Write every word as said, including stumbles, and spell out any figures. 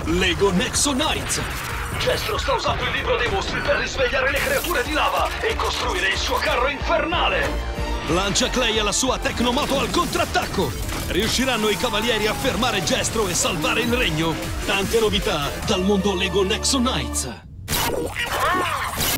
Lego Nexo Knights! Gestro sta usando il libro dei mostri per risvegliare le creature di lava e costruire il suo carro infernale! Lancia Clay alla sua Tecnomoto al contrattacco! Riusciranno i cavalieri a fermare Gestro e salvare il regno? Tante novità dal mondo Lego Nexo Knights!